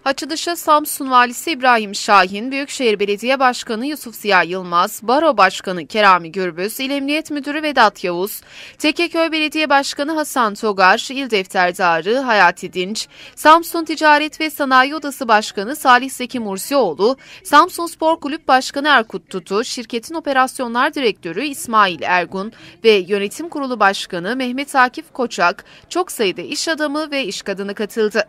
Açılışa Samsun Valisi İbrahim Şahin, Büyükşehir Belediye Başkanı Yusuf Ziya Yılmaz, Baro Başkanı Kerami Gürbüz, İl Emniyet Müdürü Vedat Yavuz, Tekeköy Belediye Başkanı Hasan Togar, İl Defterdarı Hayati Dinç, Samsun Ticaret ve Sanayi Odası Başkanı Salih Zeki Mursioğlu, Samsun Spor Kulüp Başkanı Erkut Tutu, şirketin Operasyonlar Direktörü İsmail Ergun ve Yönetim Kurulu Başkanı Mehmet Akif Koçak, çok sayıda iş adamı ve iş kadını katıldı.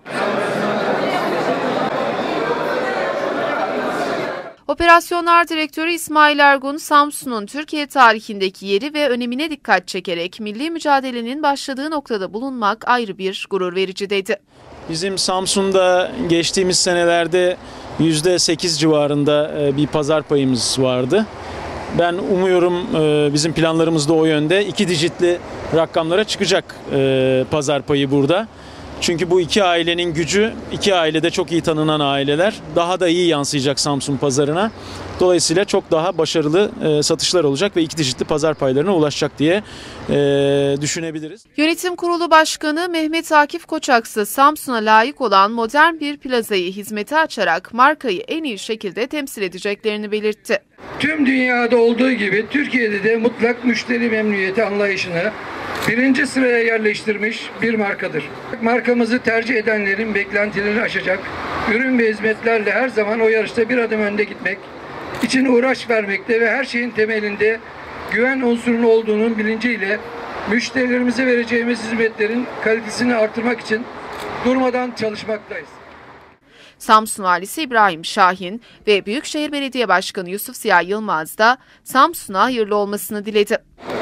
Operasyonlar Direktörü İsmail Ergun, Samsun'un Türkiye tarihindeki yeri ve önemine dikkat çekerek milli mücadelenin başladığı noktada bulunmak ayrı bir gurur verici dedi. Bizim Samsun'da geçtiğimiz senelerde %8 civarında bir pazar payımız vardı. Ben umuyorum bizim planlarımız da o yönde. 2 dijitli rakamlara çıkacak pazar payı burada. Çünkü bu iki ailenin gücü, iki ailede çok iyi tanınan aileler, daha da iyi yansıyacak Samsun pazarına. Dolayısıyla çok daha başarılı satışlar olacak ve 2 dijitli pazar paylarına ulaşacak diye düşünebiliriz. Yönetim Kurulu Başkanı Mehmet Akif Koçak ise Samsun'a layık olan modern bir plazayı hizmete açarak markayı en iyi şekilde temsil edeceklerini belirtti. Tüm dünyada olduğu gibi Türkiye'de de mutlak müşteri memnuniyeti anlayışını birinci sıraya yerleştirmiş bir markadır. Markamızı tercih edenlerin beklentilerini aşacak ürün ve hizmetlerle her zaman o yarışta bir adım önde gitmek için uğraş vermekte ve her şeyin temelinde güven unsurunun olduğunun bilinciyle müşterilerimize vereceğimiz hizmetlerin kalitesini artırmak için durmadan çalışmaktayız. Samsun Valisi İbrahim Şahin ve Büyükşehir Belediye Başkanı Yusuf Ziya Yılmaz da Samsun'a hayırlı olmasını diledi.